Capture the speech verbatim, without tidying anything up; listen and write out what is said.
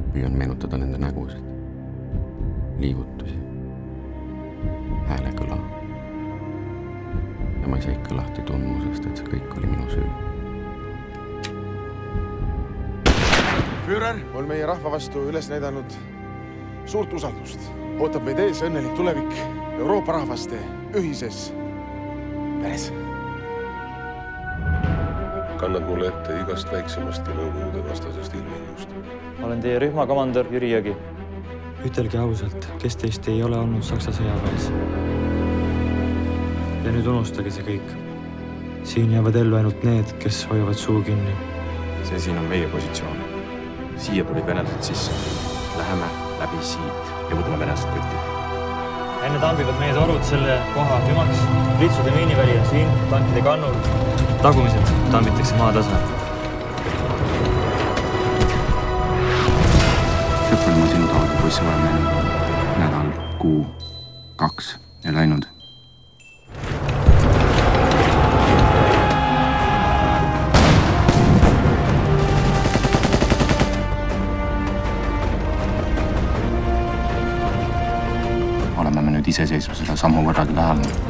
Püüan meenutada nende nägusid, liigutusi, häälekõla. Ja ma ei saa ikka lahti tundmusest, et see kõik oli minu süü. Führer on meie rahva vastu üles näidanud suurt usaldust. Ootab meid ees õnnelik tulevik Euroopa rahvaste ühises peres. Kannad mulle ette igast väiksemast ja nõukogude vastasest ilmingust. Ma olen teie rühmakomandör Jüri Jõgi. Ütelge ausalt, kes teist ei ole olnud Saksa sõjaväes. Ja nüüd unustage see kõik. Siin jäävad ellu ainult need, kes hoiavad suu kinni. See siin on meie positsioon. Siia tulid venelased sisse. Läheme läbi siit ja võtame venelased kotti. Enne tambivad meie torud selle koha hümaks. Litsude miiniväli on siin, tankide kannul. Tagumised tambitakse maatasa. Sõpral ma sinu taoga poisse vaja meenud. Nädal, kuu, kaks ja läinud. Oleme me nüüd iseseisvusele sammu võrragi lähemal.